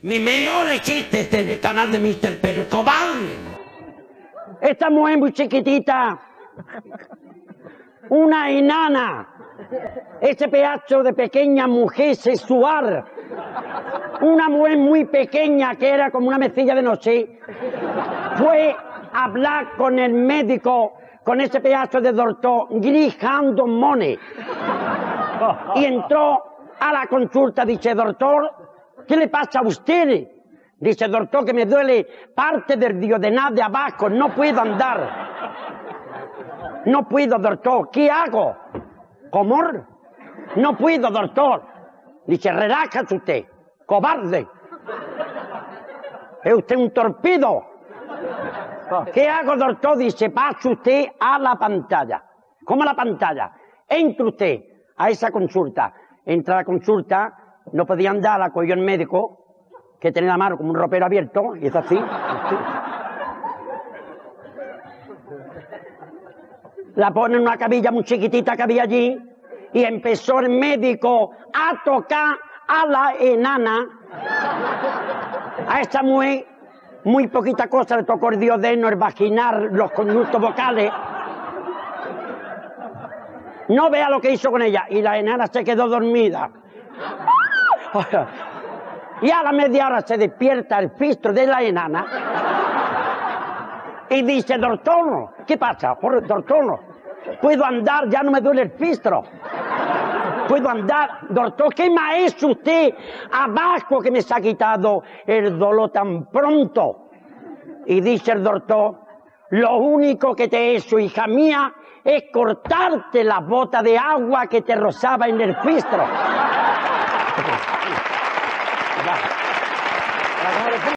Mi mejor chiste este del canal de Mr. Pérez Cobarde. Esta mujer muy chiquitita, una enana, ese pedazo de pequeña mujer sexual, una mujer muy pequeña que era como una mesilla de noche, fue a hablar con el médico, con ese pedazo de doctor, grijando money, y entró a la consulta, dice, doctor, ¿qué le pasa a usted? Dice, doctor, que me duele parte del duodenal de abajo, no puedo andar. No puedo, doctor, ¿qué hago? ¿Cómo? No puedo, doctor. Dice, relájese usted, cobarde. Es usted un torpedo. ¿Qué hago, doctor? Dice, pase usted a la pantalla. ¿Cómo a la pantalla? Entre usted a esa consulta. Entra a la consulta, no podía andar, la cogió el médico, que tenía la mano como un ropero abierto, y es así. La pone en una cabilla muy chiquitita que había allí, y empezó el médico a tocar a la enana. A esta mujer, muy poquita cosa le tocó el duodeno, el vaginal, los conductos vocales. No vea lo que hizo con ella. Y la enana se quedó dormida. Y a la media hora se despierta el fistro de la enana. Y dice, doctor, ¿qué pasa? Doctor, puedo andar, ya no me duele el fistro. Puedo andar, doctor, ¿qué maestro usted abajo que me se ha quitado el dolor tan pronto? Y dice el doctor, lo único que te he hecho, hija mía, es cortarte la bota de agua que te rozaba en el fistro.